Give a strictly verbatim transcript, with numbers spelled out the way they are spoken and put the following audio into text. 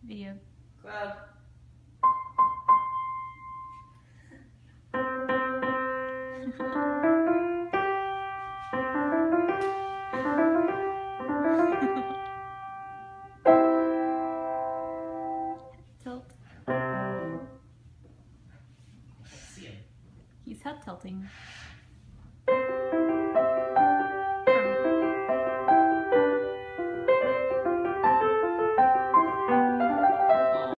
Video. Cloud. Tilt. See him. He's head tilting.